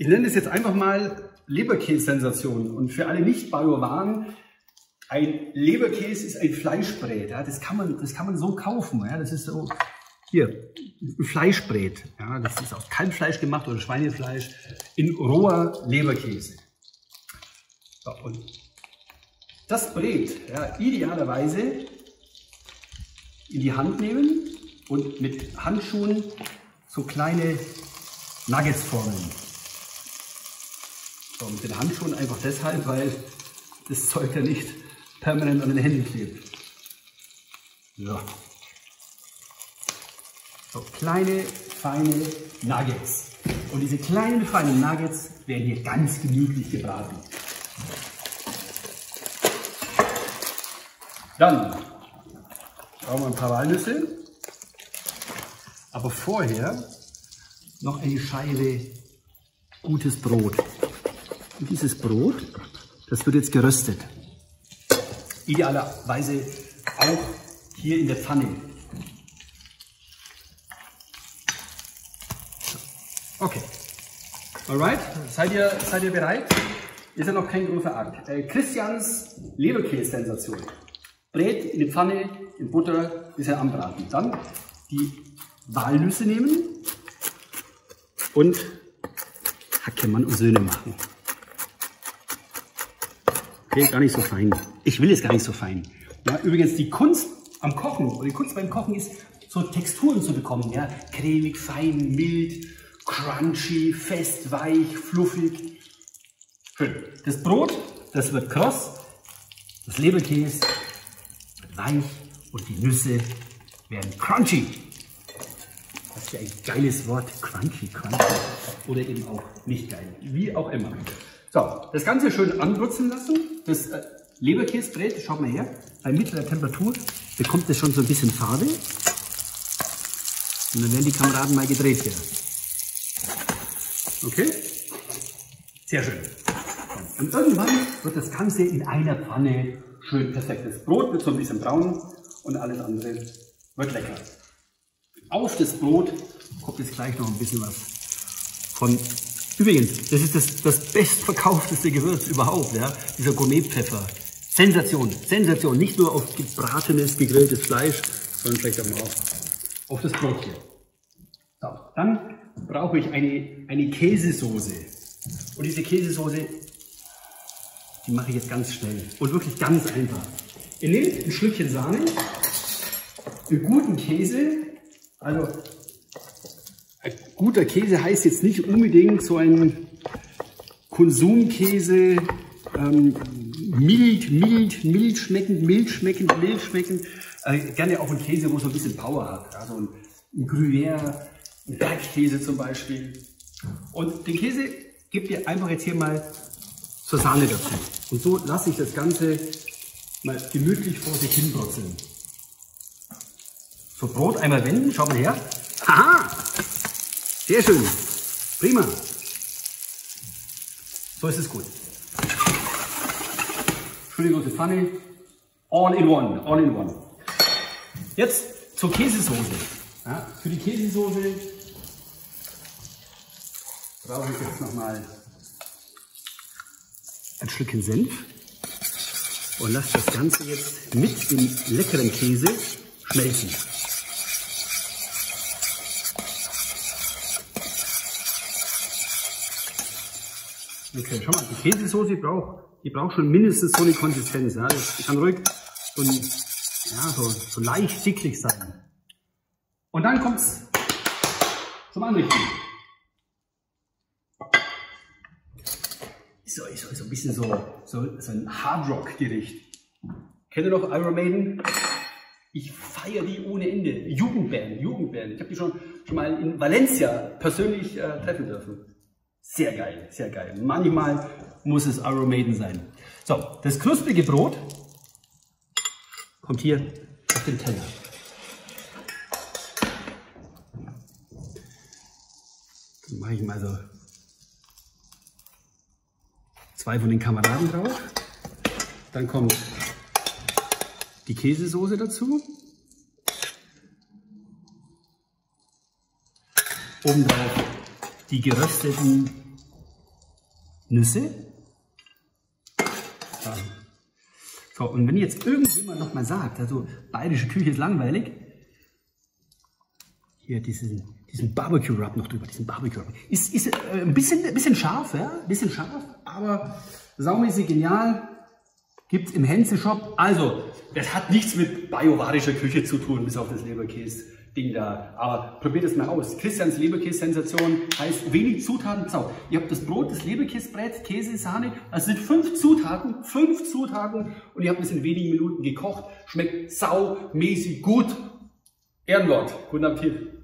Ich nenne es jetzt einfach mal Leberkäse-Sensation. Und für alle Nicht-Bio-Waren, ein Leberkäse ist ein Fleischbrät. Ja, das kann man so kaufen. Ja, das ist so, hier, ein Fleischbrät. Ja, das ist aus Kalbfleisch gemacht oder Schweinefleisch in roher Leberkäse. So, und das Brät, ja, idealerweise in die Hand nehmen und mit Handschuhen so kleine Nuggets formen. So, mit den Handschuhen einfach deshalb, weil das Zeug ja nicht permanent an den Händen klebt. So. So, kleine, feine Nuggets. Und diese kleinen, feinen Nuggets werden hier ganz gemütlich gebraten. Dann brauchen wir ein paar Walnüsse. Aber vorher noch eine Scheibe gutes Brot. Und dieses Brot, das wird jetzt geröstet. Idealerweise auch hier in der Pfanne. Okay. Alright, seid ihr bereit? Ist ja noch kein großer Akt. Christians Leberkäse-Sensation. Brät in die Pfanne, in Butter, bisschen anbraten. Dann die Walnüsse nehmen und Hackemann und Söhne machen. Okay, gar nicht so fein. Ich will es gar nicht so fein. Ja, übrigens, die Kunst am Kochen, oder die Kunst beim Kochen ist, so Texturen zu bekommen. Ja? Cremig, fein, mild, crunchy, fest, weich, fluffig. Schön. Das Brot, das wird kross. Das Leberkäse wird weich und die Nüsse werden crunchy. Das ist ja ein geiles Wort, crunchy, crunchy. Oder eben auch nicht geil, wie auch immer. So, das Ganze schön anbrutzeln lassen. Das Leberkäsebrät, schaut mal her, bei mittlerer Temperatur bekommt es schon so ein bisschen Farbe. Und dann werden die Kameraden mal gedreht hier. Okay? Sehr schön. Und irgendwann wird das Ganze in einer Pfanne schön perfekt. Das Brot wird so ein bisschen braun und alles andere wird lecker. Auf das Brot kommt jetzt gleich noch ein bisschen was von... Übrigens, das ist das bestverkaufteste Gewürz überhaupt, ja? Dieser Gourmetpfeffer. Sensation, Sensation. Nicht nur auf gebratenes, gegrilltes Fleisch, sondern vielleicht auch auf das Brot hier. So, dann brauche ich eine Käsesoße. Und diese Käsesoße, die mache ich jetzt ganz schnell und wirklich ganz einfach. Ihr nehmt ein Schlückchen Sahne, einen guten Käse, also ein guter Käse heißt jetzt nicht unbedingt so ein Konsumkäse, mild schmeckend. Gerne auch ein Käse, wo so ein bisschen Power hat. Also ein Gruyère, ein Bergkäse zum Beispiel. Und den Käse gebt ihr einfach jetzt hier mal zur Sahne dazu. Und so lasse ich das Ganze mal gemütlich vor sich hin brutzeln. So, Brot einmal wenden, schaut mal her. Haha! Sehr schön. Prima. So ist es gut. Schöne große Pfanne. All in one. All in one. Jetzt zur Käsesoße. Ja, für die Käsesoße brauche ich jetzt nochmal ein Stückchen Senf und lasse das Ganze jetzt mit dem leckeren Käse schmelzen. Okay, schau mal, die Käsesoße die braucht schon mindestens so eine Konsistenz. Ja. Die kann ruhig so leicht dicklich sein. Und dann kommt es zum Anrichten. So ein bisschen so ein Hardrock-Gericht. Kennt ihr noch Iron Maiden? Ich feiere die ohne Ende. Jugendband. Ich habe die schon mal in Valencia persönlich treffen dürfen. Sehr geil, sehr geil. Manchmal muss es Iron Maiden sein. So, das knusprige Brot kommt hier auf den Teller. Dann mache ich mal so 2 von den Kameraden drauf. Dann kommt die Käsesoße dazu. Obendrauf die gerösteten Nüsse. So, und wenn jetzt irgendjemand noch mal sagt, also bayerische Küche ist langweilig, hier diesen Barbecue Rub noch drüber, diesen Barbecue Rub. Ist ein bisschen scharf, ja, ein bisschen scharf, aber saumäßig genial. Gibt es im Henze Shop. Also, das hat nichts mit bayerischer Küche zu tun, bis auf das Leberkäse-Ding da. Aber probiert es mal aus. Christians Leberkäse-Sensation heißt wenig Zutaten. So, ihr habt das Brot, das Leberkäsebrett, Käse, Sahne. Das sind 5 Zutaten und ihr habt es in wenigen Minuten gekocht. Schmeckt saumäßig gut. Ehrenwort. Guten Appetit.